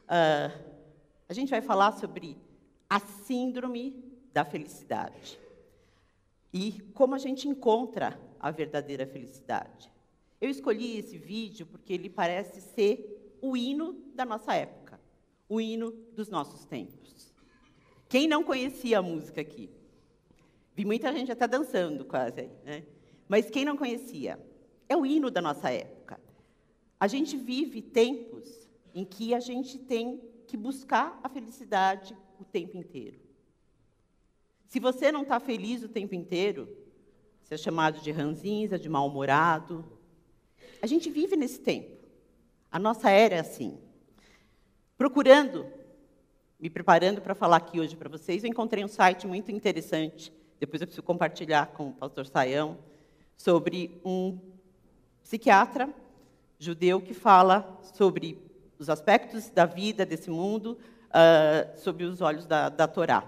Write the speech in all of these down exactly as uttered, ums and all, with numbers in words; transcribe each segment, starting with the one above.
uh, a gente vai falar sobre a síndrome da felicidade e como a gente encontra a verdadeira felicidade. Eu escolhi esse vídeo porque ele parece ser o hino da nossa época, o hino dos nossos tempos. Quem não conhecia a música aqui? Vi muita gente até dançando quase aí, né? Mas quem não conhecia? É o hino da nossa época. A gente vive tempos em que a gente tem que buscar a felicidade o tempo inteiro. Se você não está feliz o tempo inteiro, você é chamado de ranzinza, de mal-humorado. A gente vive nesse tempo. A nossa era é assim. Procurando, me preparando para falar aqui hoje para vocês, eu encontrei um site muito interessante, depois eu preciso compartilhar com o pastor Sayão, sobre um psiquiatra judeu que fala sobre os aspectos da vida desse mundo, uh, sob os olhos da, da Torá.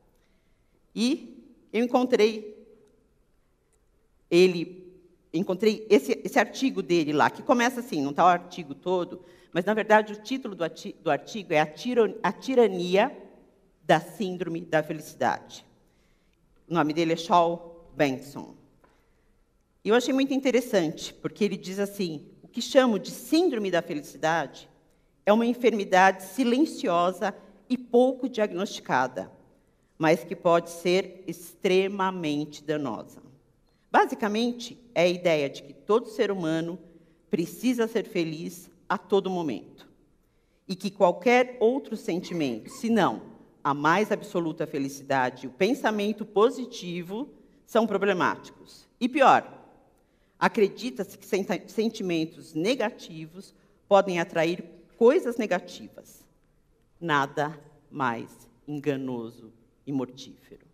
E eu encontrei ele... Encontrei esse, esse artigo dele lá, que começa assim, não está o artigo todo, mas, na verdade, o título do, ati, do artigo é a, tiro, a Tirania da Síndrome da Felicidade. O nome dele é Shaul Benson. E eu achei muito interessante, porque ele diz assim, o que chamo de síndrome da felicidade é uma enfermidade silenciosa e pouco diagnosticada, mas que pode ser extremamente danosa. Basicamente, é a ideia de que todo ser humano precisa ser feliz a todo momento. E que qualquer outro sentimento, se não a mais absoluta felicidade e o pensamento positivo, são problemáticos. E pior, acredita-se que sentimentos negativos podem atrair coisas negativas. Nada mais enganoso e mortífero.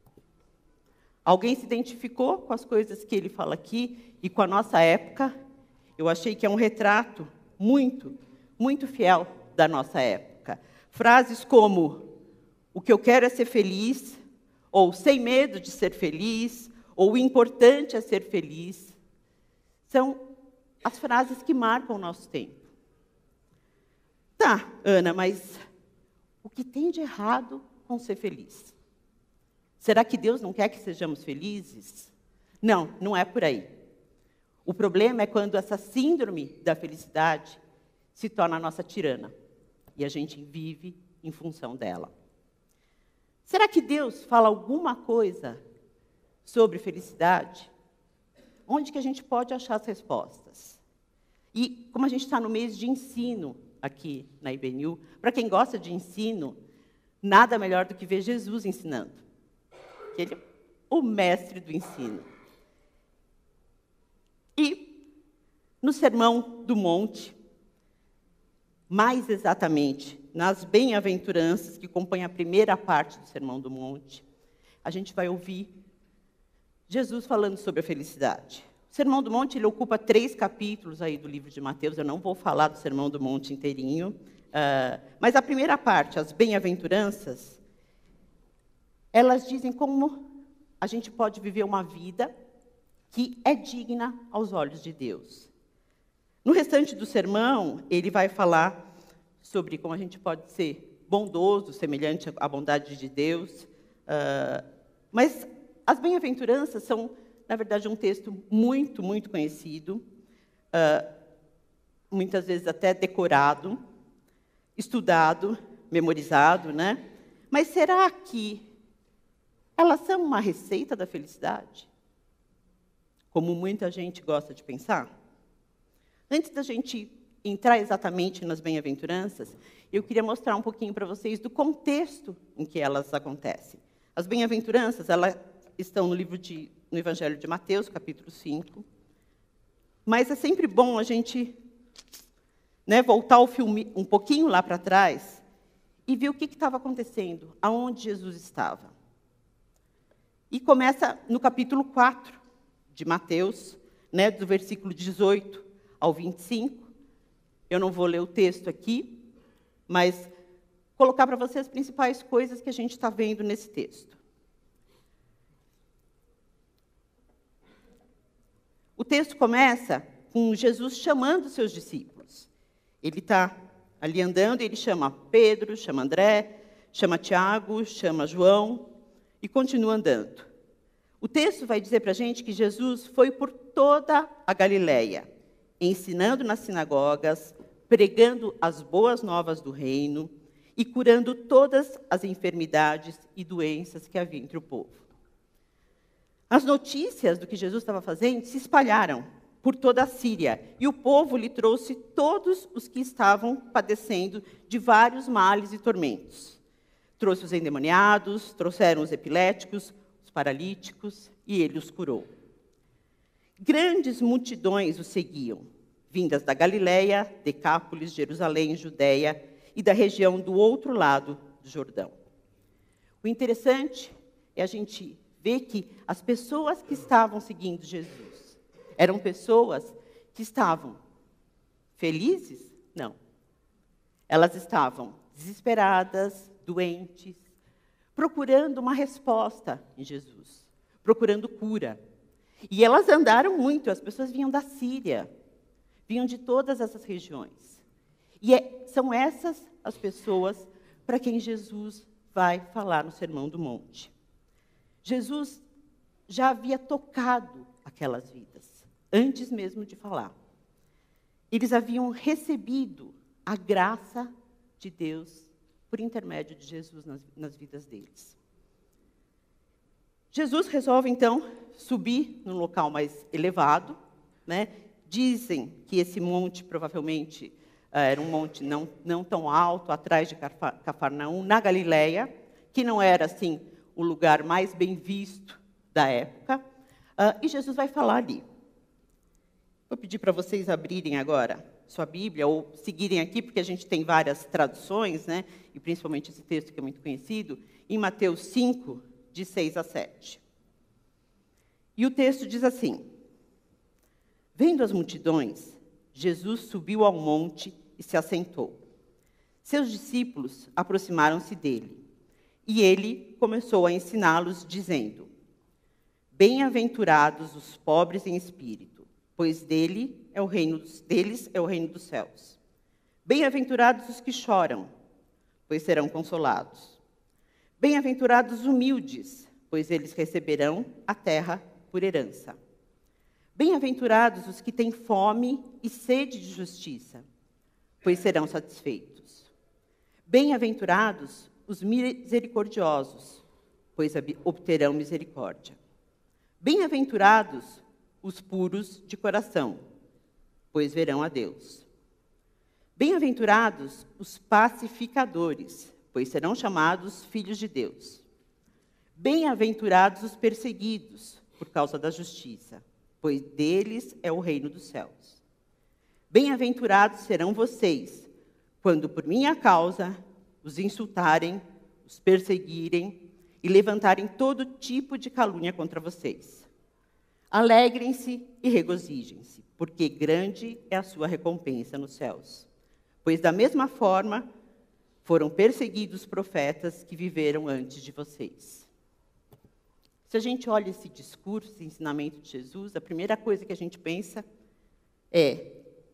Alguém se identificou com as coisas que ele fala aqui e com a nossa época? Eu achei que é um retrato muito, muito fiel da nossa época. Frases como, o que eu quero é ser feliz, ou sem medo de ser feliz, ou o importante é ser feliz, são as frases que marcam o nosso tempo. Tá, Ana, mas o que tem de errado com ser feliz? Será que Deus não quer que sejamos felizes? Não, não é por aí. O problema é quando essa síndrome da felicidade se torna a nossa tirana. E a gente vive em função dela. Será que Deus fala alguma coisa sobre felicidade? Onde que a gente pode achar as respostas? E como a gente está no mês de ensino aqui na I B N U, para quem gosta de ensino, nada melhor do que ver Jesus ensinando. Ele é o mestre do ensino. E, no Sermão do Monte, mais exatamente, nas bem-aventuranças que compõem a primeira parte do Sermão do Monte, a gente vai ouvir Jesus falando sobre a felicidade. O Sermão do Monte ele ocupa três capítulos aí do livro de Mateus, eu não vou falar do Sermão do Monte inteirinho, uh, mas a primeira parte, as bem-aventuranças, elas dizem como a gente pode viver uma vida que é digna aos olhos de Deus. No restante do sermão, ele vai falar sobre como a gente pode ser bondoso, semelhante à bondade de Deus. Uh, mas as bem-aventuranças são, na verdade, um texto muito, muito conhecido, uh, muitas vezes até decorado, estudado, memorizado, né? Mas será que elas são uma receita da felicidade? Como muita gente gosta de pensar? Antes da gente entrar exatamente nas bem-aventuranças, eu queria mostrar um pouquinho para vocês do contexto em que elas acontecem. As bem-aventuranças, elas estão no livro de, no Evangelho de Mateus, capítulo cinco. Mas é sempre bom a gente, né, voltar o filme um pouquinho lá para trás e ver o que estava acontecendo, aonde Jesus estava. E começa no capítulo quatro de Mateus, né, do versículo dezoito ao vinte e cinco. Eu não vou ler o texto aqui, mas colocar para vocês as principais coisas que a gente está vendo nesse texto. O texto começa com Jesus chamando seus discípulos. Ele está ali andando, ele chama Pedro, chama André, chama Tiago, chama João e continua andando. O texto vai dizer para a gente que Jesus foi por toda a Galileia, ensinando nas sinagogas, pregando as boas novas do reino e curando todas as enfermidades e doenças que havia entre o povo. As notícias do que Jesus estava fazendo se espalharam por toda a Síria, e o povo lhe trouxe todos os que estavam padecendo de vários males e tormentos. Trouxe os endemoniados, trouxeram os epiléticos, os paralíticos, e ele os curou. Grandes multidões o seguiam, vindas da Galileia, Decápolis, Jerusalém, Judeia e da região do outro lado do Jordão. O interessante é a gente ver que as pessoas que estavam seguindo Jesus eram pessoas que estavam felizes? Não. Elas estavam desesperadas, doentes, procurando uma resposta em Jesus, procurando cura. E elas andaram muito, as pessoas vinham da Síria, vinham de todas essas regiões. E é, são essas as pessoas para quem Jesus vai falar no Sermão do Monte. Jesus já havia tocado aquelas vidas, antes mesmo de falar. Eles haviam recebido a graça de Deus por intermédio de Jesus nas, nas vidas deles. Jesus resolve, então, subir num local mais elevado, né? Dizem que esse monte, provavelmente, era um monte não, não tão alto, atrás de Cafarnaum, na Galileia, que não era, assim, o lugar mais bem visto da época, uh, e Jesus vai falar ali. Vou pedir para vocês abrirem agora sua Bíblia, ou seguirem aqui, porque a gente tem várias traduções, né? E principalmente esse texto que é muito conhecido, em Mateus cinco, de seis a sete. E o texto diz assim: Vendo as multidões, Jesus subiu ao monte e se assentou. Seus discípulos aproximaram-se dele, e ele começou a ensiná-los, dizendo: Bem-aventurados os pobres em espírito, pois dele é o reino dos, deles é o reino dos céus. Bem-aventurados os que choram, pois serão consolados. Bem-aventurados os humildes, pois eles receberão a terra por herança. Bem-aventurados os que têm fome e sede de justiça, pois serão satisfeitos. Bem-aventurados os misericordiosos, pois obterão misericórdia. Bem-aventurados os puros de coração, pois verão a Deus. Bem-aventurados os pacificadores, pois serão chamados filhos de Deus. Bem-aventurados os perseguidos por causa da justiça, pois deles é o reino dos céus. Bem-aventurados serão vocês, quando por minha causa os insultarem, os perseguirem e levantarem todo tipo de calúnia contra vocês. Alegrem-se e regozijem-se, porque grande é a sua recompensa nos céus. Pois da mesma forma foram perseguidos os profetas que viveram antes de vocês. Se a gente olha esse discurso, esse ensinamento de Jesus, a primeira coisa que a gente pensa é: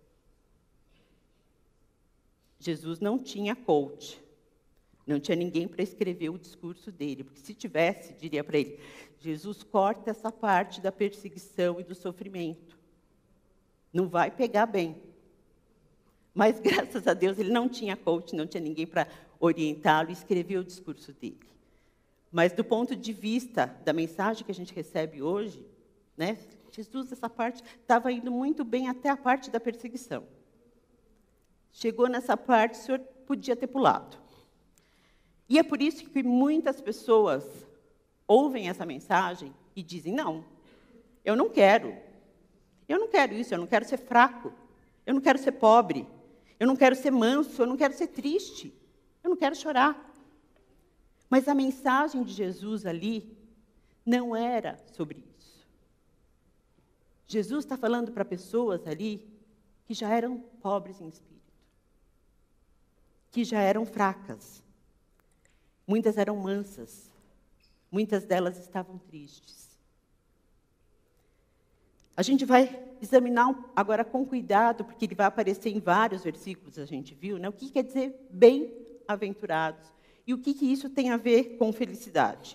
Jesus não tinha coach, não tinha ninguém para escrever o discurso dele, porque se tivesse, diria para ele: Jesus, corta essa parte da perseguição e do sofrimento. Não vai pegar bem. Mas, graças a Deus, ele não tinha coach, não tinha ninguém para orientá-lo e escrever o discurso dele. Mas, do ponto de vista da mensagem que a gente recebe hoje, né, Jesus, essa parte, estava indo muito bem até a parte da perseguição. Chegou nessa parte, o Senhor podia ter pulado. E é por isso que muitas pessoas ouvem essa mensagem e dizem: não, eu não quero. Eu não quero isso, eu não quero ser fraco. Eu não quero ser pobre. Eu não quero ser manso, eu não quero ser triste. Eu não quero chorar. Mas a mensagem de Jesus ali não era sobre isso. Jesus está falando para pessoas ali que já eram pobres em espírito, que já eram fracas. Muitas eram mansas, muitas delas estavam tristes. A gente vai examinar agora com cuidado, porque ele vai aparecer em vários versículos, a gente viu, né? O que quer dizer bem-aventurados e o que, que isso tem a ver com felicidade.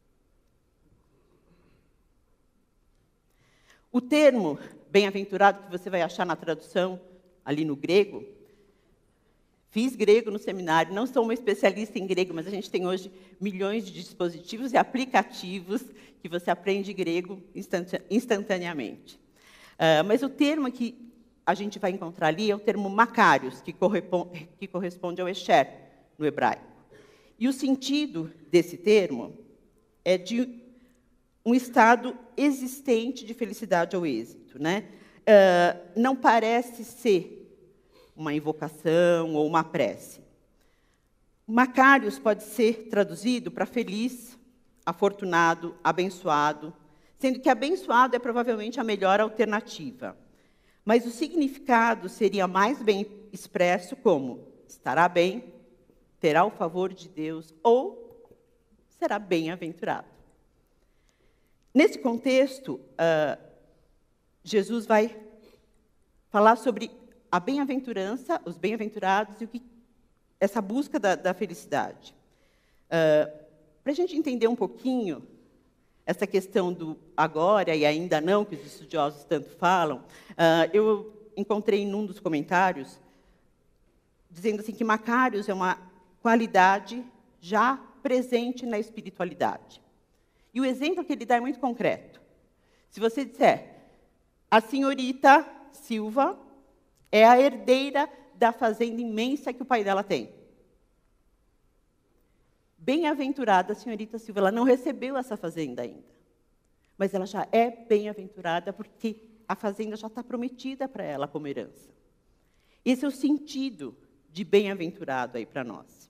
O termo bem-aventurado, que você vai achar na tradução ali no grego, fiz grego no seminário, não sou uma especialista em grego, mas a gente tem hoje milhões de dispositivos e aplicativos que você aprende grego instantaneamente. Uh, mas o termo que a gente vai encontrar ali é o termo Makarios, que corresponde, que corresponde ao Esher, no hebraico. E o sentido desse termo é de um estado existente de felicidade ou êxito, né? Uh, não parece ser uma invocação ou uma prece. Makarios pode ser traduzido para feliz, afortunado, abençoado, sendo que abençoado é provavelmente a melhor alternativa. Mas o significado seria mais bem expresso como estará bem, terá o favor de Deus ou será bem-aventurado. Nesse contexto, uh, Jesus vai falar sobre a bem-aventurança, os bem-aventurados e o que, essa busca da, da felicidade. Uh, para a gente entender um pouquinho essa questão do agora e ainda não, que os estudiosos tanto falam, uh, eu encontrei num dos comentários dizendo assim que Makarios é uma qualidade já presente na espiritualidade. E o exemplo que ele dá é muito concreto. Se você disser, a senhorita Silva é a herdeira da fazenda imensa que o pai dela tem. Bem-aventurada a senhorita Silva, ela não recebeu essa fazenda ainda. Mas ela já é bem-aventurada porque a fazenda já está prometida para ela como herança. Esse é o sentido de bem-aventurado aí para nós.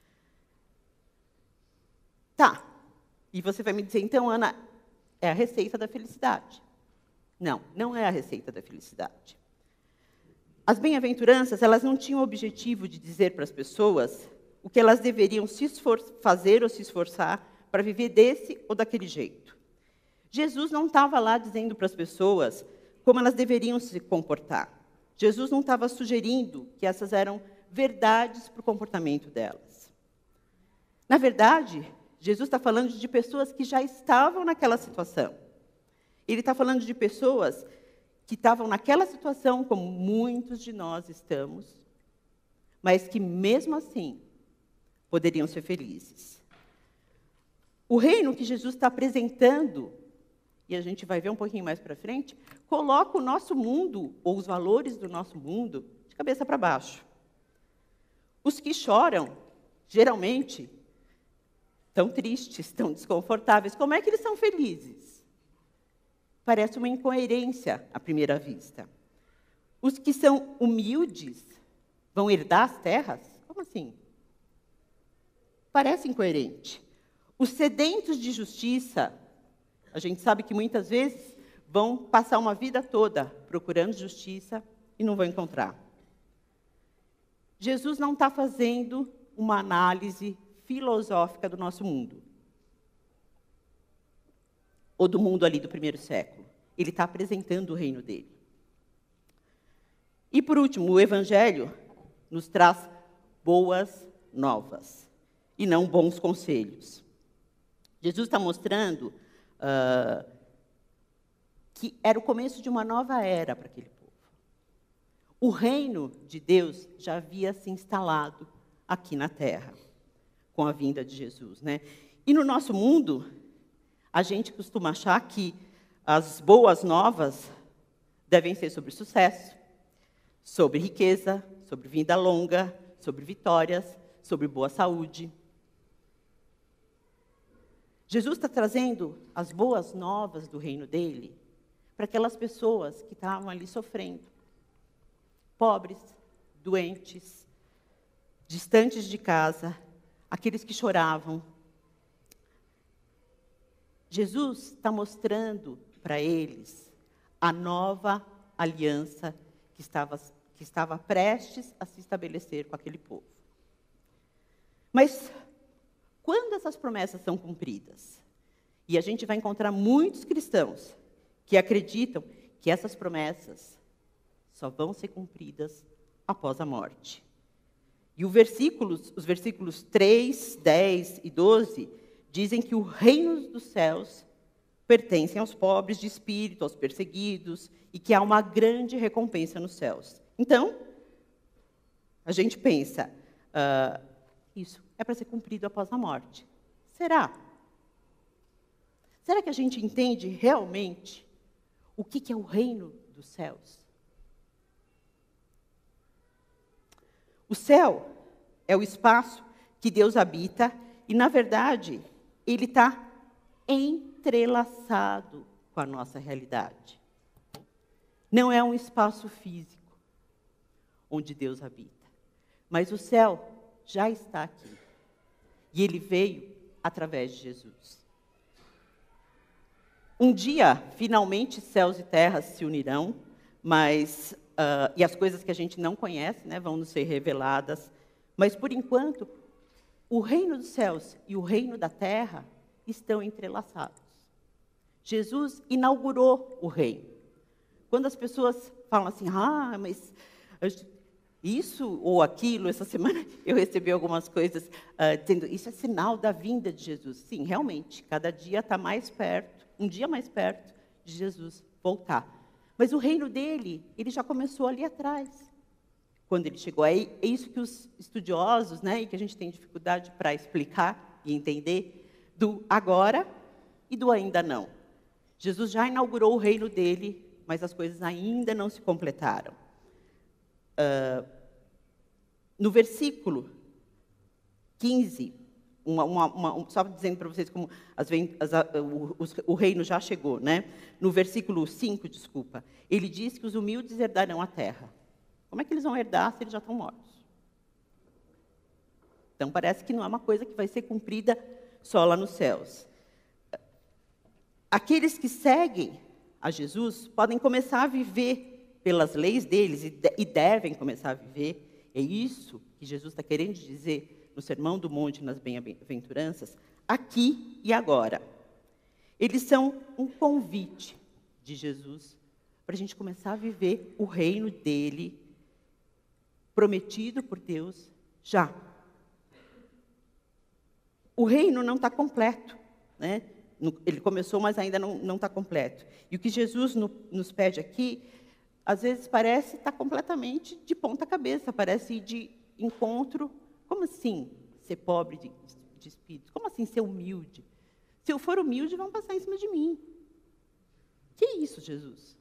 Tá. E você vai me dizer, então, Ana, é a receita da felicidade. Não, não é a receita da felicidade. As bem-aventuranças, elas não tinham o objetivo de dizer para as pessoas o que elas deveriam se fazer ou se esforçar para viver desse ou daquele jeito. Jesus não estava lá dizendo para as pessoas como elas deveriam se comportar. Jesus não estava sugerindo que essas eram verdades para o comportamento delas. Na verdade, Jesus está falando de pessoas que já estavam naquela situação. Ele está falando de pessoas que estavam naquela situação, como muitos de nós estamos, mas que, mesmo assim, poderiam ser felizes. O reino que Jesus está apresentando, e a gente vai ver um pouquinho mais para frente, coloca o nosso mundo, ou os valores do nosso mundo, de cabeça para baixo. Os que choram, geralmente, estão tristes, estão desconfortáveis. Como é que eles são felizes? Parece uma incoerência à primeira vista. Os que são humildes vão herdar as terras? Como assim? Parece incoerente. Os sedentos de justiça, a gente sabe que muitas vezes vão passar uma vida toda procurando justiça e não vão encontrar. Jesus não está fazendo uma análise filosófica do nosso mundo. Ou do mundo ali do primeiro século. Ele está apresentando o reino dele. E, por último, o Evangelho nos traz boas novas, e não bons conselhos. Jesus está mostrando uh, que era o começo de uma nova era para aquele povo. O reino de Deus já havia se instalado aqui na Terra, com a vinda de Jesus, né? E no nosso mundo, a gente costuma achar que as boas novas devem ser sobre sucesso, sobre riqueza, sobre vida longa, sobre vitórias, sobre boa saúde. Jesus está trazendo as boas novas do reino dele para aquelas pessoas que estavam ali sofrendo. Pobres, doentes, distantes de casa, aqueles que choravam. Jesus está mostrando para eles a nova aliança que estava, que estava prestes a se estabelecer com aquele povo. Mas quando essas promessas são cumpridas? E a gente vai encontrar muitos cristãos que acreditam que essas promessas só vão ser cumpridas após a morte. E o versículos, os versículos três, dez e doze dizem que o reino dos céus pertence aos pobres de espírito, aos perseguidos, e que há uma grande recompensa nos céus. Então, a gente pensa, uh, isso é para ser cumprido após a morte. Será? Será que a gente entende realmente o que, que é o reino dos céus? O céu é o espaço que Deus habita e, na verdade, ele está entrelaçado com a nossa realidade. Não é um espaço físico onde Deus habita, mas o céu já está aqui. E ele veio através de Jesus. Um dia, finalmente, céus e terras se unirão, mas uh, e as coisas que a gente não conhece, né, vão nos ser reveladas. Mas, por enquanto, o reino dos céus e o reino da terra estão entrelaçados. Jesus inaugurou o reino. Quando as pessoas falam assim, ah, mas isso ou aquilo, essa semana eu recebi algumas coisas uh, dizendo, isso é sinal da vinda de Jesus. Sim, realmente, cada dia está mais perto, um dia mais perto de Jesus voltar. Mas o reino dele, ele já começou ali atrás, quando ele chegou. É isso que os estudiosos, né, e que a gente tem dificuldade para explicar e entender, do agora e do ainda não. Jesus já inaugurou o reino dele, mas as coisas ainda não se completaram. Uh, no versículo quinze, uma, uma, uma, só dizendo para vocês como as, as, o, o reino já chegou, né? No versículo cinco, desculpa, ele diz que os humildes herdarão a terra. Como é que eles vão herdar se eles já estão mortos? Então, parece que não é uma coisa que vai ser cumprida só lá nos céus. Aqueles que seguem a Jesus podem começar a viver pelas leis deles e, de, e devem começar a viver. É isso que Jesus está querendo dizer no Sermão do Monte, nas Bem-aventuranças, aqui e agora. Eles são um convite de Jesus para a gente começar a viver o reino dele, prometido por Deus, já. O reino não está completo, né? Ele começou, mas ainda não está completo. E o que Jesus no, nos pede aqui, às vezes parece estar completamente de ponta cabeça, parece ir de encontro. Como assim ser pobre de, de espírito? Como assim ser humilde? Se eu for humilde, vão passar em cima de mim. Que isso, Jesus?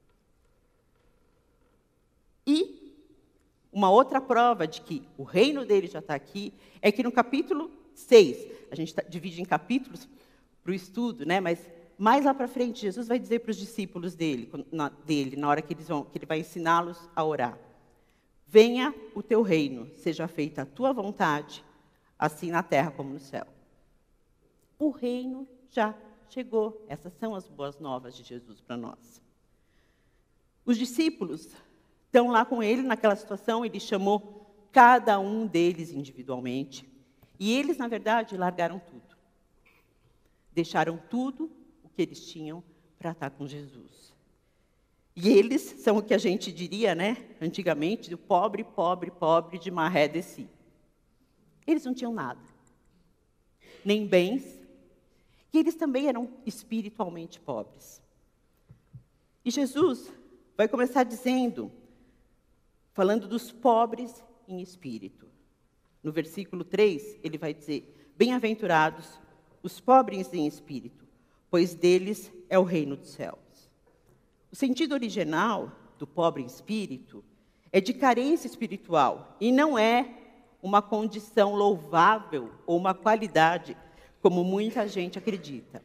E uma outra prova de que o reino dele já está aqui é que no capítulo seis, a gente tá, divide em capítulos para o estudo, né? Mas mais lá para frente, Jesus vai dizer para os discípulos dele, na, dele, na hora que, eles vão, que ele vai ensiná-los a orar: venha o teu reino, seja feita a tua vontade, assim na terra como no céu. O reino já chegou. Essas são as boas novas de Jesus para nós. Os discípulos estão lá com ele naquela situação, ele chamou cada um deles individualmente, e eles, na verdade, largaram tudo. Deixaram tudo o que eles tinham para estar com Jesus. E eles são o que a gente diria, né, antigamente, do pobre, pobre, pobre de maré de si. Eles não tinham nada, nem bens, e eles também eram espiritualmente pobres. E Jesus vai começar dizendo, falando dos pobres em espírito. No versículo três, ele vai dizer, bem-aventurados os pobres em espírito, pois deles é o reino dos céus. O sentido original do pobre em espírito é de carência espiritual e não é uma condição louvável ou uma qualidade, como muita gente acredita.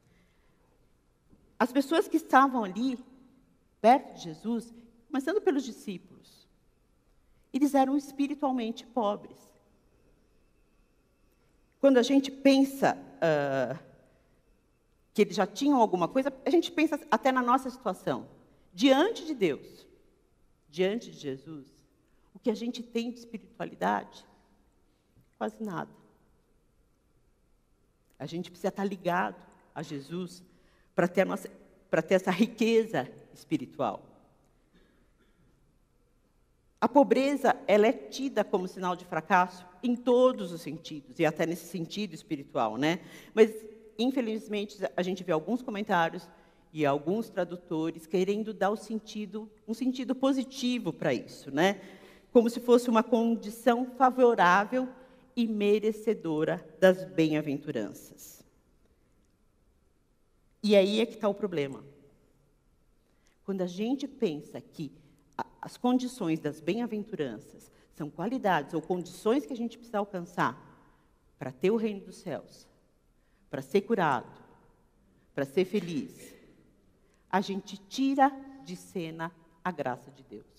As pessoas que estavam ali, perto de Jesus, começando pelos discípulos, eles eram espiritualmente pobres. Quando a gente pensa uh, que eles já tinham alguma coisa, a gente pensa até na nossa situação. Diante de Deus, diante de Jesus, o que a gente tem de espiritualidade, quase nada. A gente precisa estar ligado a Jesus para ter, a nossa, para ter essa riqueza espiritual. A pobreza, ela é tida como sinal de fracasso em todos os sentidos, e até nesse sentido espiritual, né? Mas, infelizmente, a gente vê alguns comentários e alguns tradutores querendo dar o sentido, um sentido positivo para isso, né? Como se fosse uma condição favorável e merecedora das bem-aventuranças. E aí é que está o problema. Quando a gente pensa que as condições das bem-aventuranças são qualidades ou condições que a gente precisa alcançar para ter o reino dos céus, para ser curado, para ser feliz, a gente tira de cena a graça de Deus.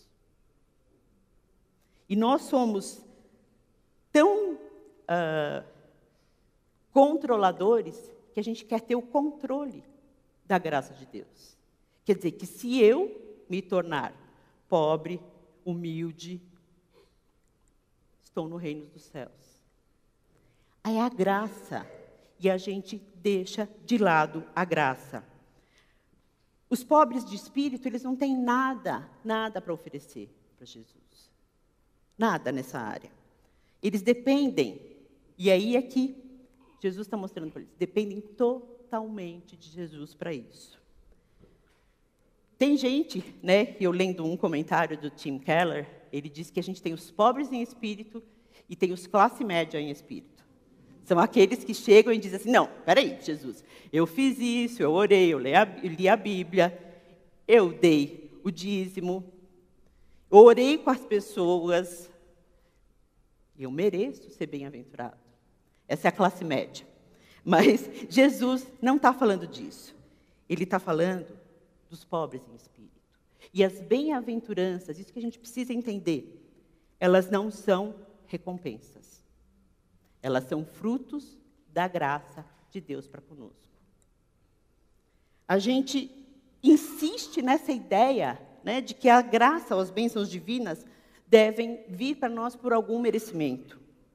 E nós somos tão uh, controladores que a gente quer ter o controle da graça de Deus. Quer dizer, que se eu me tornar pobre, humilde, estou no reino dos céus. Aí é a graça, e a gente deixa de lado a graça. Os pobres de espírito, eles não têm nada, nada para oferecer para Jesus. Nada nessa área. Eles dependem, e aí é que Jesus está mostrando para eles, dependem totalmente de Jesus para isso. Tem gente, né, eu lendo um comentário do Tim Keller, ele diz que a gente tem os pobres em espírito e tem os classe média em espírito. São aqueles que chegam e dizem assim, não, peraí, Jesus, eu fiz isso, eu orei, eu li a, eu li a Bíblia, eu dei o dízimo, eu orei com as pessoas, eu mereço ser bem-aventurado. Essa é a classe média. Mas Jesus não está falando disso. Ele está falando dos pobres em espírito. E as bem-aventuranças, isso que a gente precisa entender, elas não são recompensas. Elas são frutos da graça de Deus para conosco. A gente insiste nessa ideia, né, de que a graça, as bênçãos divinas, devem vir para nós por algum merecimento.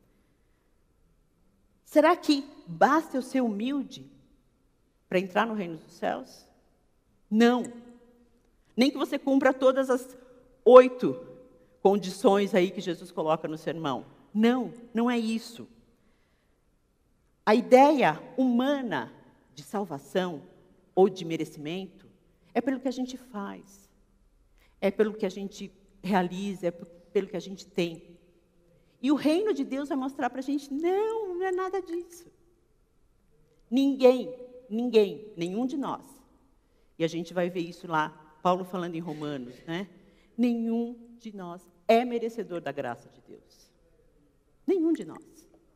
Será que basta eu ser humilde para entrar no reino dos céus? Não. Nem que você cumpra todas as oito condições aí que Jesus coloca no sermão. Não, não é isso. A ideia humana de salvação ou de merecimento é pelo que a gente faz, é pelo que a gente realiza, é pelo que a gente tem. E o reino de Deus vai mostrar para a gente, não, não é nada disso. Ninguém, ninguém, nenhum de nós. E a gente vai ver isso lá, Paulo falando em Romanos, né? Nenhum de nós é merecedor da graça de Deus. Nenhum de nós.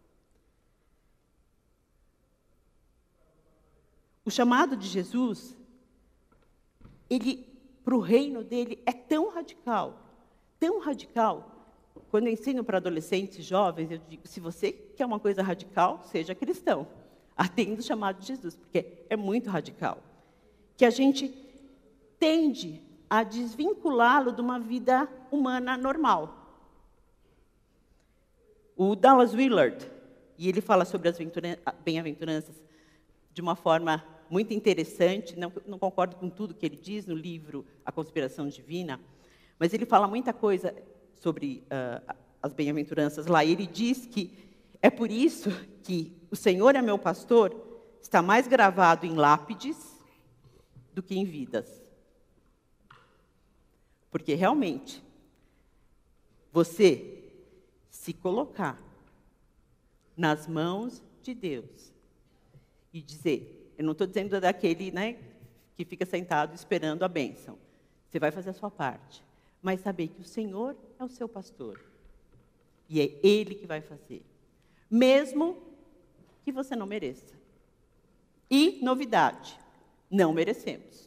O chamado de Jesus, ele, para o reino dele, é tão radical, tão radical. Quando eu ensino para adolescentes e jovens, eu digo, se você quer uma coisa radical, seja cristão. Atenda o chamado de Jesus, porque é muito radical. Que a gente tende a desvinculá-lo de uma vida humana normal. O Dallas Willard, e ele fala sobre as bem-aventuranças de uma forma muito interessante, não, não concordo com tudo que ele diz no livro A Conspiração Divina, mas ele fala muita coisa sobre uh, as bem-aventuranças lá, e ele diz que é por isso que o Senhor é meu pastor está mais gravado em lápides do que em vidas. Porque, realmente, você se colocar nas mãos de Deus e dizer, eu não estou dizendo daquele, né, que fica sentado esperando a bênção. Você vai fazer a sua parte. Mas saber que o Senhor é o seu pastor. E é Ele que vai fazer. Mesmo que você não mereça. E, novidade, não merecemos.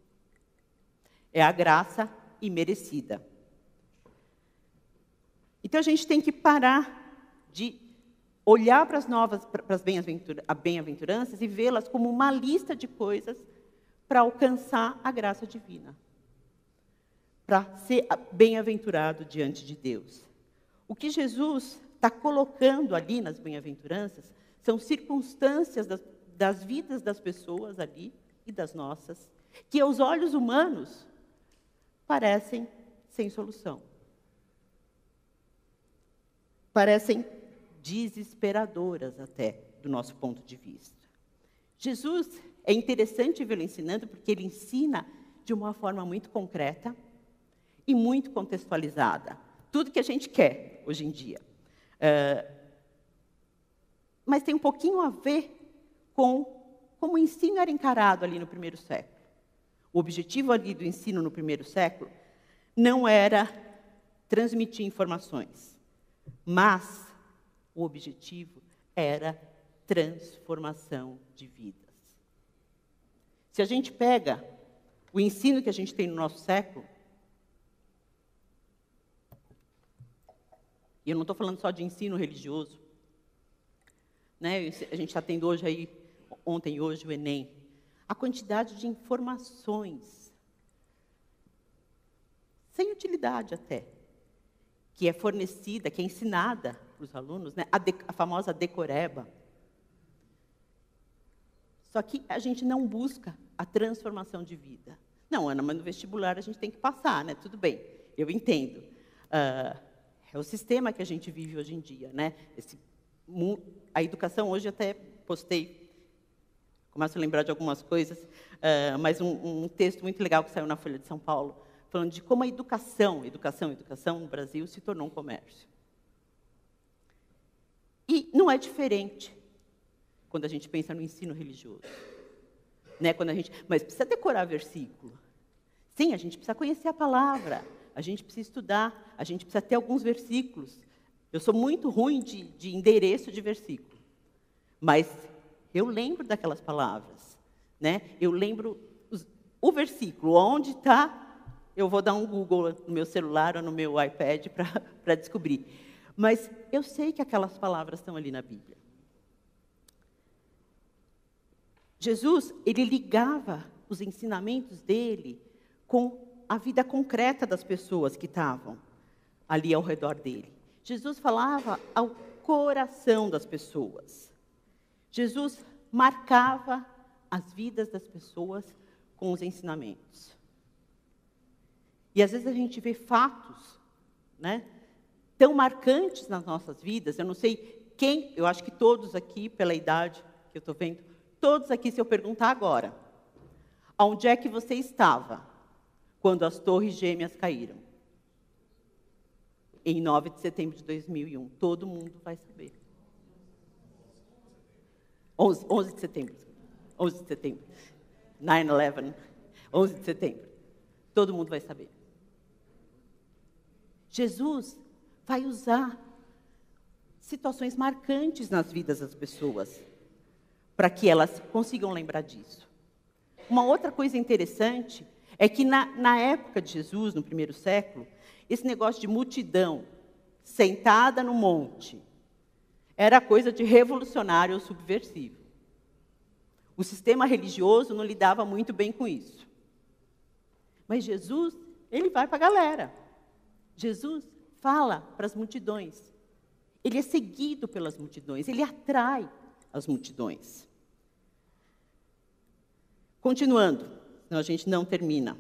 É a graça imerecida. Então, a gente tem que parar de olhar para as novas, para as bem-aventuranças e vê-las como uma lista de coisas para alcançar a graça divina. Para ser bem-aventurado diante de Deus. O que Jesus está colocando ali nas bem-aventuranças são circunstâncias das, das vidas das pessoas ali e das nossas, que aos olhos humanos parecem sem solução. Parecem desesperadoras até, do nosso ponto de vista. Jesus, é interessante vê-lo ensinando, porque ele ensina de uma forma muito concreta e muito contextualizada. Tudo que a gente quer hoje em dia. Uh, mas tem um pouquinho a ver com como o ensino era encarado ali no primeiro século. O objetivo ali do ensino no primeiro século não era transmitir informações, mas o objetivo era transformação de vidas. Se a gente pega o ensino que a gente tem no nosso século, e eu não estou falando só de ensino religioso, né? A gente está tendo hoje aí, ontem e hoje, o Enem. A quantidade de informações, sem utilidade até, que é fornecida, que é ensinada para os alunos, né? a, de, a famosa decoreba. Só que a gente não busca a transformação de vida. Não, Ana, mas no vestibular a gente tem que passar, né? Tudo bem, eu entendo. Uh, é o sistema que a gente vive hoje em dia, né? Esse, a educação, hoje até postei, começo a lembrar de algumas coisas, uh, mas um, um texto muito legal que saiu na Folha de São Paulo, falando de como a educação, educação, educação no Brasil se tornou um comércio. E não é diferente quando a gente pensa no ensino religioso. Né? Quando a gente, mas precisa decorar versículo. Sim, a gente precisa conhecer a palavra, a gente precisa estudar, a gente precisa ter alguns versículos. Eu sou muito ruim de, de endereço de versículo, mas eu lembro daquelas palavras. Né? Eu lembro os, o versículo, onde está, eu vou dar um Google no meu celular ou no meu iPad para descobrir. Mas eu sei que aquelas palavras estão ali na Bíblia. Jesus, ele ligava os ensinamentos dele com a vida concreta das pessoas que estavam ali ao redor dele. Jesus falava ao coração das pessoas. Jesus marcava as vidas das pessoas com os ensinamentos. E às vezes a gente vê fatos, né, tão marcantes nas nossas vidas. Eu não sei quem, eu acho que todos aqui, pela idade que eu estou vendo, todos aqui, se eu perguntar agora, onde é que você estava quando as torres gêmeas caíram? Em nove de setembro de dois mil e um. Todo mundo vai saber. onze, onze de setembro. onze de setembro. nove onze. onze de setembro. Todo mundo vai saber. Jesus vai usar situações marcantes nas vidas das pessoas para que elas consigam lembrar disso. Uma outra coisa interessante é que na, na época de Jesus, no primeiro século, esse negócio de multidão sentada no monte era coisa de revolucionário ou subversivo. O sistema religioso não lidava muito bem com isso. Mas Jesus, ele vai para a galera. Jesus fala para as multidões. Ele é seguido pelas multidões, ele atrai as multidões. Continuando, senão a gente não termina.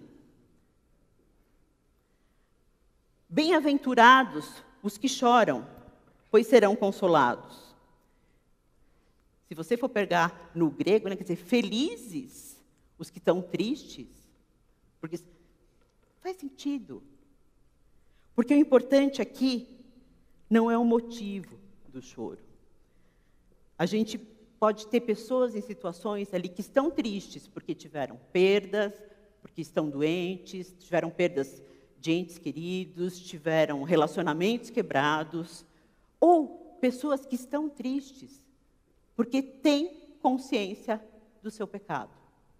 Bem-aventurados os que choram, pois serão consolados. Se você for pegar no grego, né, quer dizer, felizes os que estão tristes, porque faz sentido. Porque o importante aqui não é o motivo do choro. A gente pode ter pessoas em situações ali que estão tristes porque tiveram perdas, porque estão doentes, tiveram perdas de entes queridos, tiveram relacionamentos quebrados, ou pessoas que estão tristes porque têm consciência do seu pecado.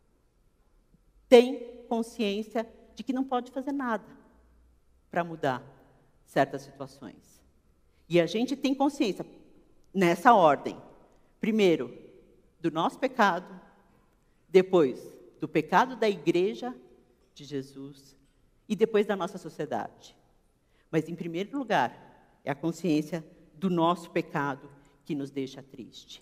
Têm consciência de que não pode fazer nada para mudar certas situações. E a gente tem consciência, nessa ordem, primeiro, do nosso pecado, depois, do pecado da igreja de Jesus, e depois da nossa sociedade. Mas, em primeiro lugar, é a consciência do nosso pecado que nos deixa triste.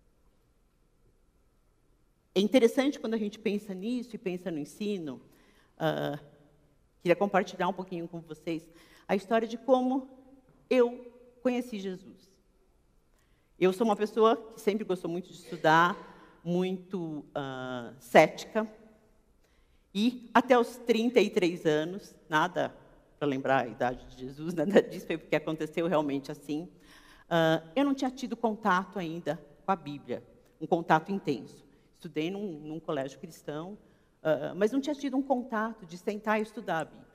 É interessante quando a gente pensa nisso e pensa no ensino, uh, queria compartilhar um pouquinho com vocês a história de como eu conheci Jesus. Eu sou uma pessoa que sempre gostou muito de estudar, muito uh, cética, e até os trinta e três anos, nada para lembrar a idade de Jesus, nada disso, foi porque aconteceu realmente assim, uh, eu não tinha tido contato ainda com a Bíblia, um contato intenso. Estudei num, num colégio cristão, uh, mas não tinha tido um contato de sentar e estudar a Bíblia.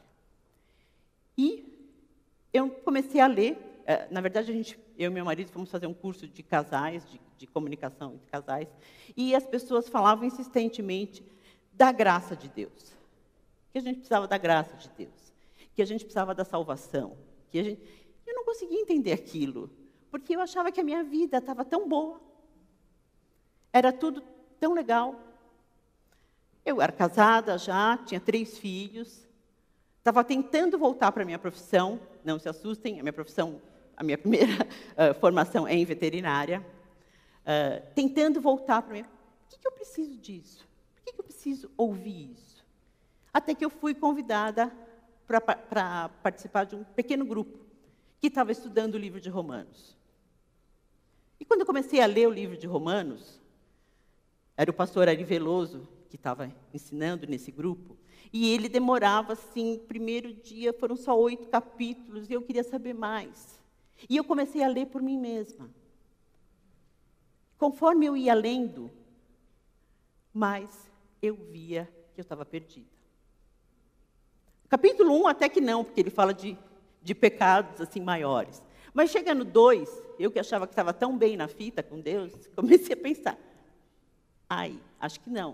E eu comecei a ler, uh, na verdade, a gente, eu e meu marido fomos fazer um curso de casais, de, de comunicação entre casais, e as pessoas falavam insistentemente da graça de Deus, que a gente precisava da graça de Deus, que a gente precisava da salvação, que a gente... Eu não conseguia entender aquilo, porque eu achava que a minha vida estava tão boa, era tudo tão legal. Eu era casada já, tinha três filhos, estava tentando voltar para a minha profissão, não se assustem, a minha profissão, a minha primeira uh, formação é em veterinária, uh, tentando voltar para a minha... Por que, que eu preciso disso? Por que, que eu preciso ouvir isso? Até que eu fui convidada para participar de um pequeno grupo que estava estudando o livro de Romanos. E quando eu comecei a ler o livro de Romanos, era o pastor Ari Veloso que estava ensinando nesse grupo, e ele demorava, assim, primeiro dia, foram só oito capítulos, e eu queria saber mais. E eu comecei a ler por mim mesma. Conforme eu ia lendo, mais eu via que eu estava perdida. Capítulo um, até que não, porque ele fala de, de pecados assim maiores. Mas chega no dois, eu que achava que estava tão bem na fita com Deus, comecei a pensar, ai, acho que não.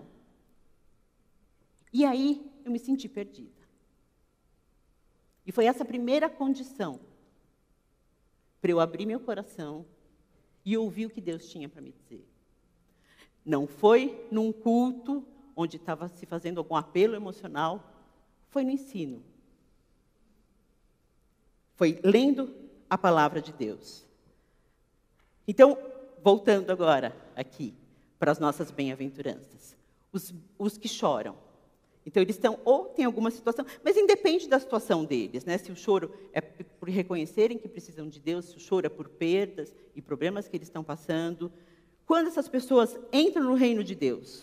E aí eu me senti perdida. E foi essa primeira condição para eu abrir meu coração e ouvir o que Deus tinha para me dizer. Não foi num culto onde estava se fazendo algum apelo emocional, foi no ensino. Foi lendo a palavra de Deus. Então, voltando agora aqui para as nossas bem-aventuranças. Os, os que choram. Então, eles estão, ou tem alguma situação, mas independe da situação deles, né? Se o choro é por reconhecerem que precisam de Deus, se o choro é por perdas e problemas que eles estão passando. Quando essas pessoas entram no reino de Deus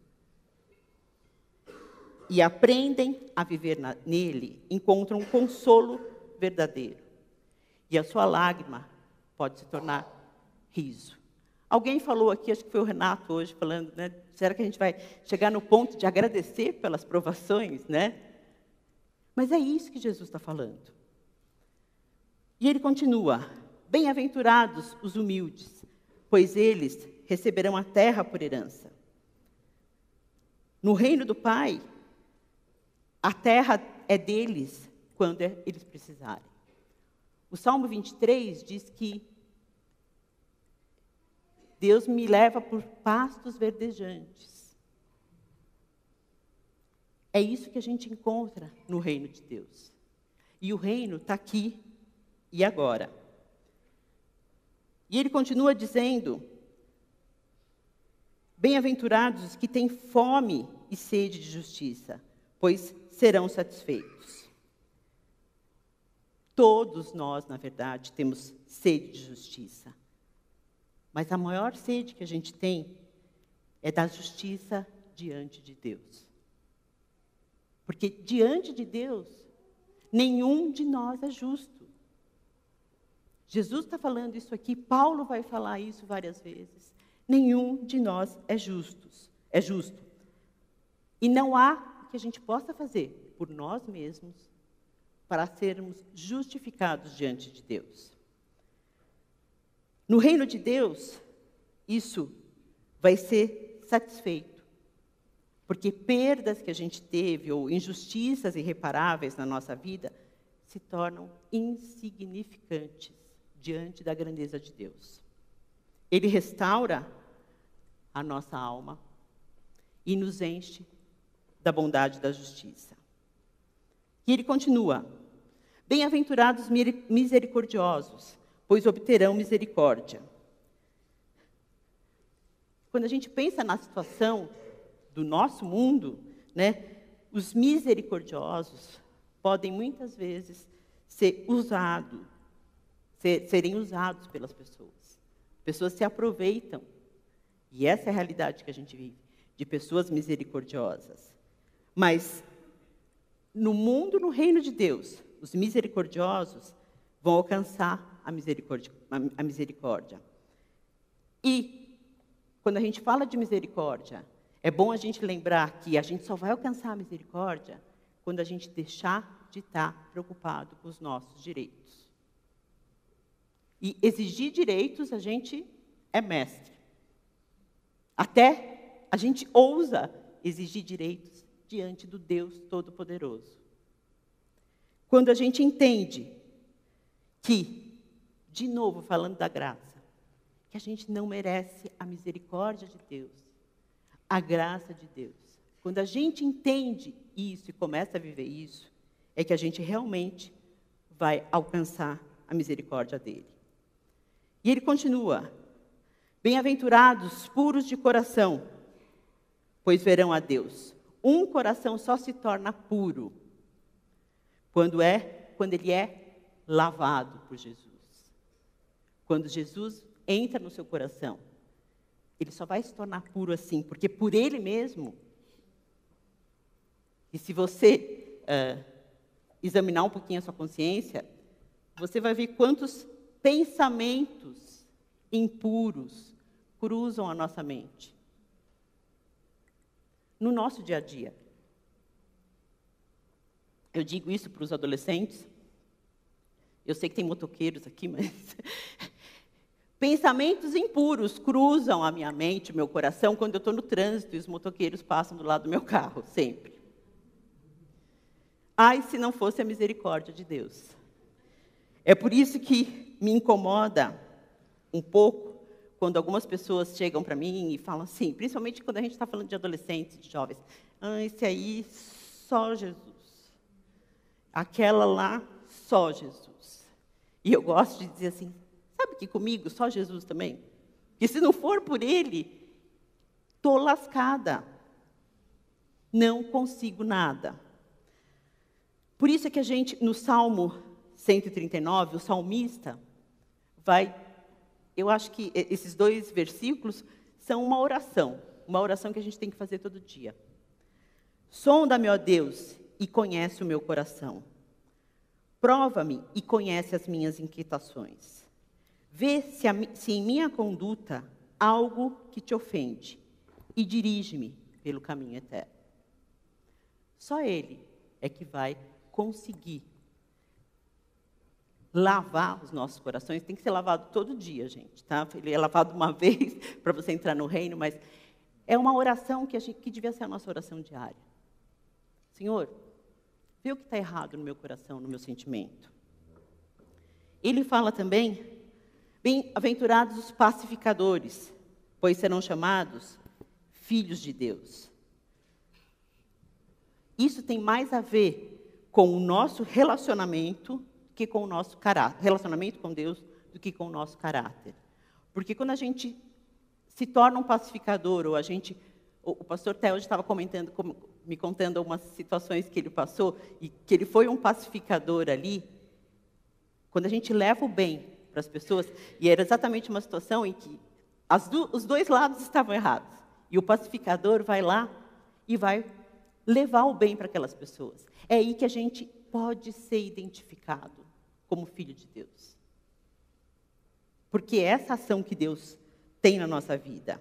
e aprendem a viver na, nele, encontram um consolo verdadeiro. E a sua lágrima pode se tornar riso. Alguém falou aqui, acho que foi o Renato hoje, falando, né? Será que a gente vai chegar no ponto de agradecer pelas provações, né? Mas é isso que Jesus está falando. E ele continua, bem-aventurados os humildes, pois eles receberão a terra por herança. No reino do Pai, a terra é deles quando eles precisarem. O Salmo vinte e três diz que Deus me leva por pastos verdejantes. É isso que a gente encontra no reino de Deus. E o reino está aqui e agora. E ele continua dizendo, bem-aventurados os que têm fome e sede de justiça, pois serão satisfeitos. Todos nós, na verdade, temos sede de justiça. Mas a maior sede que a gente tem é da justiça diante de Deus. Porque diante de Deus, nenhum de nós é justo. Jesus está falando isso aqui, Paulo vai falar isso várias vezes. Nenhum de nós é justos, é justo. E não há o que a gente possa fazer por nós mesmos para sermos justificados diante de Deus. No reino de Deus, isso vai ser satisfeito. Porque perdas que a gente teve, ou injustiças irreparáveis na nossa vida, se tornam insignificantes diante da grandeza de Deus. Ele restaura a nossa alma e nos enche da bondade e da justiça. E ele continua, bem-aventurados misericordiosos, pois obterão misericórdia. Quando a gente pensa na situação do nosso mundo, né, os misericordiosos podem muitas vezes ser usados, ser, serem usados pelas pessoas. Pessoas se aproveitam. E essa é a realidade que a gente vive, de pessoas misericordiosas. Mas, no mundo, no reino de Deus, os misericordiosos vão alcançar a misericórdia. A misericórdia. E, quando a gente fala de misericórdia, é bom a gente lembrar que a gente só vai alcançar a misericórdia quando a gente deixar de estar preocupado com os nossos direitos. E exigir direitos, a gente é mestre. Até a gente ousa exigir direitos diante do Deus Todo-Poderoso. Quando a gente entende que, de novo, falando da graça, que a gente não merece a misericórdia de Deus, a graça de Deus. Quando a gente entende isso e começa a viver isso, é que a gente realmente vai alcançar a misericórdia dele. E ele continua: bem-aventurados, puros de coração, pois verão a Deus. Um coração só se torna puro quando é, quando ele é lavado por Jesus. Quando Jesus entra no seu coração, ele só vai se tornar puro assim, porque por ele mesmo. E se você uh, examinar um pouquinho a sua consciência, você vai ver quantos pensamentos impuros cruzam a nossa mente. No nosso dia a dia. Eu digo isso para os adolescentes. Eu sei que tem motoqueiros aqui, mas... Pensamentos impuros cruzam a minha mente, o meu coração, quando eu estou no trânsito e os motoqueiros passam do lado do meu carro, sempre. Ai, se não fosse a misericórdia de Deus. É por isso que me incomoda um pouco quando algumas pessoas chegam para mim e falam assim, principalmente quando a gente está falando de adolescentes, de jovens. Ah, esse aí, só Jesus. Aquela lá, só Jesus. E eu gosto de dizer assim, sabe que comigo, só Jesus também? Porque se não for por ele, estou lascada. Não consigo nada. Por isso é que a gente, no Salmo cento e trinta e nove, o salmista vai... Eu acho que esses dois versículos são uma oração. Uma oração que a gente tem que fazer todo dia. Sonda-me, ó Deus, e conhece o meu coração. Prova-me e conhece as minhas inquietações. Vê se, a, se em minha conduta há algo que te ofende e dirige-me pelo caminho eterno. Só Ele é que vai conseguir lavar os nossos corações. Tem que ser lavado todo dia, gente, tá? Ele é lavado uma vez para você entrar no reino, mas é uma oração que, a gente, que devia ser a nossa oração diária. Senhor, vê o que está errado no meu coração, no meu sentimento. Ele fala também, bem-aventurados os pacificadores, pois serão chamados filhos de Deus. Isso tem mais a ver com o nosso relacionamento que com o nosso caráter, relacionamento com Deus, do que com o nosso caráter. Porque quando a gente se torna um pacificador, ou a gente, o, o pastor Theo hoje estava comentando, me contando algumas situações que ele passou, e que ele foi um pacificador ali, quando a gente leva o bem para as pessoas, e era exatamente uma situação em que as do, os dois lados estavam errados, e o pacificador vai lá e vai levar o bem para aquelas pessoas. É aí que a gente pode ser identificado como filho de Deus. Porque é essa ação que Deus tem na nossa vida.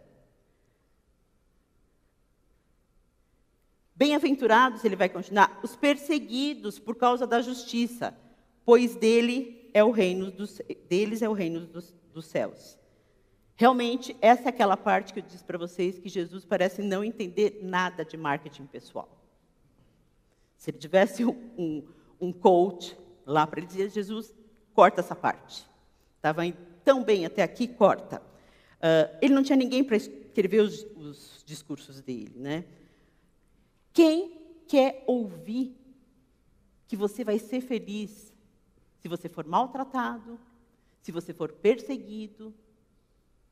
Bem-aventurados, ele vai continuar, os perseguidos por causa da justiça, pois dele é o reino dos, deles é o reino dos, dos céus. Realmente, essa é aquela parte que eu disse para vocês que Jesus parece não entender nada de marketing pessoal. Se ele tivesse um, um, um coach lá para ele dizer, Jesus, corta essa parte. Estava indo tão bem até aqui, corta. Uh, ele não tinha ninguém para escrever os, os discursos dele, né? Quem quer ouvir que você vai ser feliz se você for maltratado, se você for perseguido?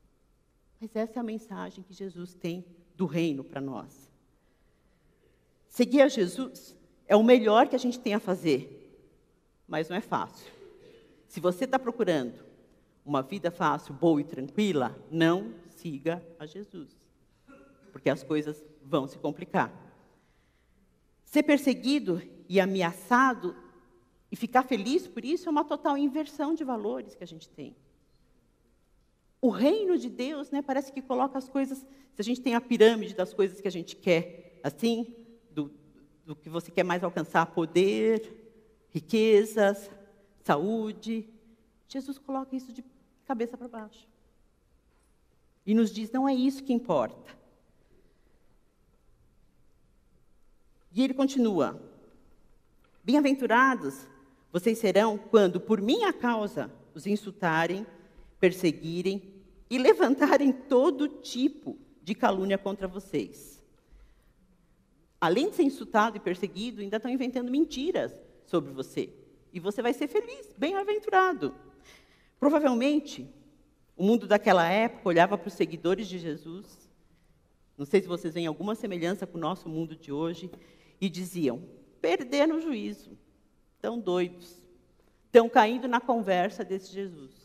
Mas essa é a mensagem que Jesus tem do reino para nós. Seguir a Jesus é o melhor que a gente tem a fazer, mas não é fácil. Se você está procurando uma vida fácil, boa e tranquila, não siga a Jesus, porque as coisas vão se complicar. Ser perseguido e ameaçado e ficar feliz por isso é uma total inversão de valores que a gente tem. O reino de Deus, né, parece que coloca as coisas, se a gente tem a pirâmide das coisas que a gente quer, assim, do, do que você quer mais alcançar, poder, riquezas, saúde, Jesus coloca isso de cabeça para baixo. E nos diz, não é isso que importa. E ele continua, bem-aventurados vocês serão quando, por minha causa, os insultarem, perseguirem e levantarem todo tipo de calúnia contra vocês. Além de ser insultado e perseguido, ainda estão inventando mentiras sobre você. E você vai ser feliz, bem-aventurado. Provavelmente, o mundo daquela época olhava para os seguidores de Jesus, não sei se vocês veem alguma semelhança com o nosso mundo de hoje, e diziam, perderam o juízo, estão doidos, estão caindo na conversa desse Jesus.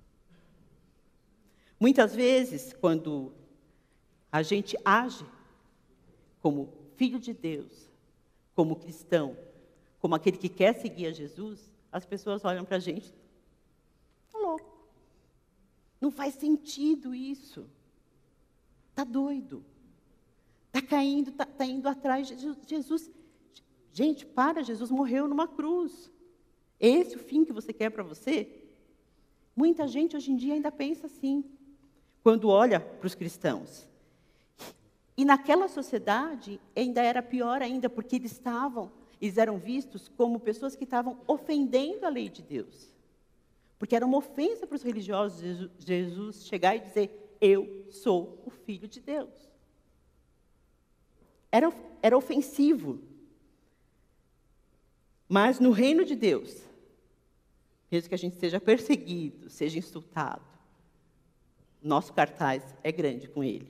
Muitas vezes, quando a gente age como filho de Deus, como cristão, como aquele que quer seguir a Jesus, as pessoas olham para a gente, está louco, não faz sentido isso, está doido, está caindo, está tá indo atrás de Jesus. Gente, para, Jesus morreu numa cruz. Esse é o fim que você quer para você? Muita gente hoje em dia ainda pensa assim, quando olha para os cristãos. E naquela sociedade ainda era pior ainda, porque eles estavam, eles eram vistos como pessoas que estavam ofendendo a lei de Deus. Porque era uma ofensa para os religiosos Jesus chegar e dizer, eu sou o Filho de Deus. Era, era ofensivo. Mas no reino de Deus, mesmo que a gente seja perseguido, seja insultado, nosso cartaz é grande com ele.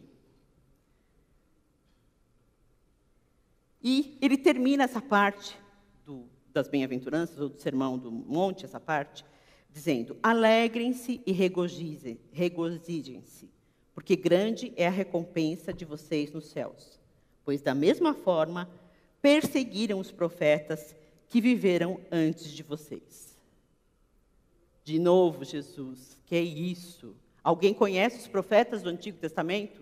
E ele termina essa parte do, das bem-aventuranças, ou do sermão do monte, essa parte, dizendo, alegrem-se e regozijem- regozijem-se, porque grande é a recompensa de vocês nos céus. Pois da mesma forma, perseguiram os profetas que viveram antes de vocês. De novo, Jesus, que é isso? Alguém conhece os profetas do Antigo Testamento?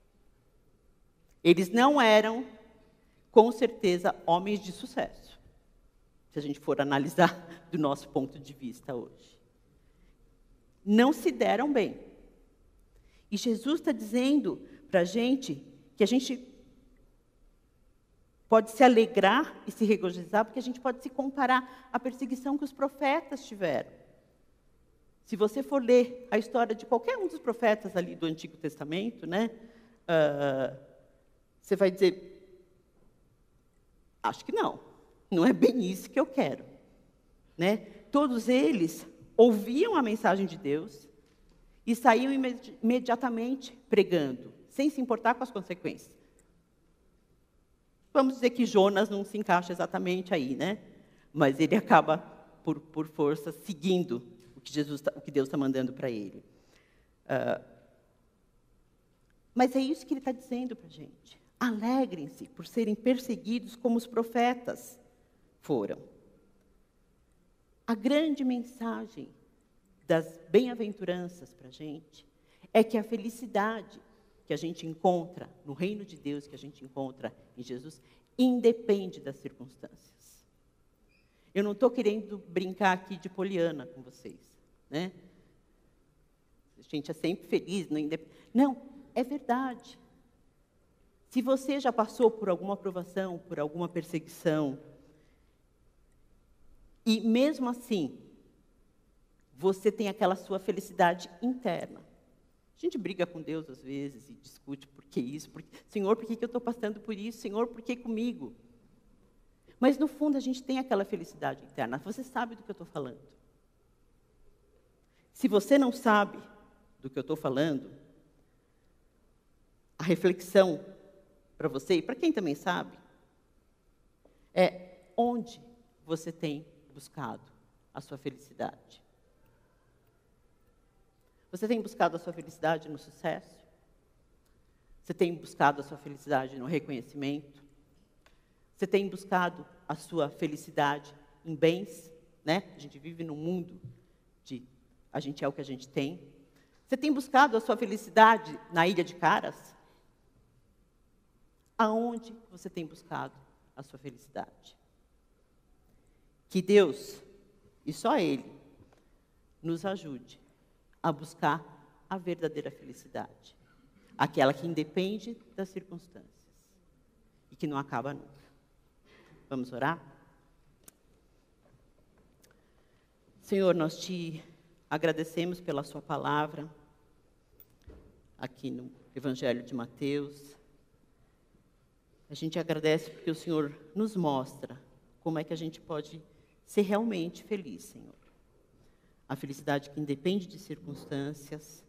Eles não eram, com certeza, homens de sucesso, se a gente for analisar do nosso ponto de vista hoje. Não se deram bem. E Jesus está dizendo para a gente que a gente pode se alegrar e se regozijar, porque a gente pode se comparar à perseguição que os profetas tiveram. Se você for ler a história de qualquer um dos profetas ali do Antigo Testamento, né, uh, você vai dizer, acho que não, não é bem isso que eu quero. Né? Todos eles ouviam a mensagem de Deus e saíam imedi- imediatamente pregando, sem se importar com as consequências. Vamos dizer que Jonas não se encaixa exatamente aí, né? Mas ele acaba, por, por força, seguindo o que, Jesus tá, o que Deus está mandando para ele. Uh, mas é isso que ele está dizendo para a gente. Alegrem-se por serem perseguidos como os profetas foram. A grande mensagem das bem-aventuranças para a gente é que a felicidade que a gente encontra no reino de Deus, que a gente encontra em Jesus, independe das circunstâncias. Eu não estou querendo brincar aqui de poliana com vocês, né? A gente é sempre feliz, não, indep... não, é verdade. Se você já passou por alguma provação, por alguma perseguição, e mesmo assim, você tem aquela sua felicidade interna. A gente briga com Deus às vezes e discute por que isso, por... Senhor, por que eu estou passando por isso? Senhor, por que comigo? Mas no fundo a gente tem aquela felicidade interna. Você sabe do que eu estou falando. Se você não sabe do que eu estou falando, a reflexão para você, e para quem também sabe, É onde você tem buscado a sua felicidade. Você tem buscado a sua felicidade no sucesso? Você tem buscado a sua felicidade no reconhecimento? Você tem buscado a sua felicidade em bens, né? A gente vive num mundo de a gente é o que a gente tem. Você tem buscado a sua felicidade na Ilha de Caras? Aonde você tem buscado a sua felicidade? Que Deus, e só Ele, nos ajude a buscar a verdadeira felicidade. Aquela que independe das circunstâncias e que não acaba nunca. Vamos orar? Senhor, nós te agradecemos pela sua palavra, aqui no Evangelho de Mateus. A gente agradece porque o Senhor nos mostra como é que a gente pode ser realmente feliz, Senhor. A felicidade que independe de circunstâncias,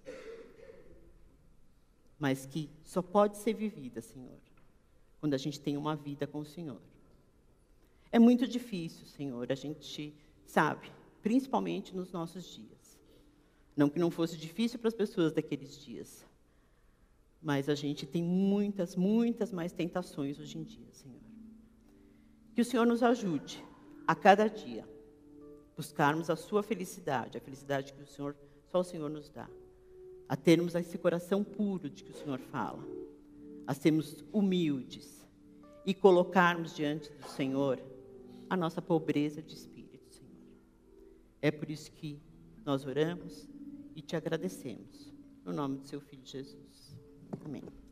mas que só pode ser vivida, Senhor, quando a gente tem uma vida com o Senhor. É muito difícil, Senhor, a gente sabe, principalmente nos nossos dias. Não que não fosse difícil para as pessoas daqueles dias, mas a gente tem muitas, muitas mais tentações hoje em dia, Senhor. Que o Senhor nos ajude a cada dia buscarmos a sua felicidade, a felicidade que o Senhor, só o Senhor nos dá. A termos esse coração puro de que o Senhor fala, a sermos humildes e colocarmos diante do Senhor a nossa pobreza de espírito, Senhor. É por isso que nós oramos e te agradecemos. No nome do seu Filho Jesus. Amém.